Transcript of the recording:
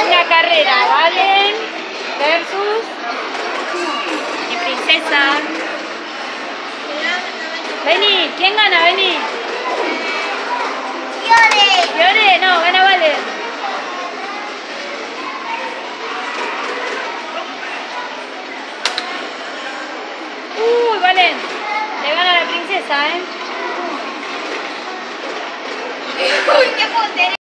una carrera, Valen versus mi princesa. Vení, ¿quién gana? Vení. Fiore. Fiore, no, gana Valen. Valen, le gana la princesa, ¿eh? Uy, qué potente.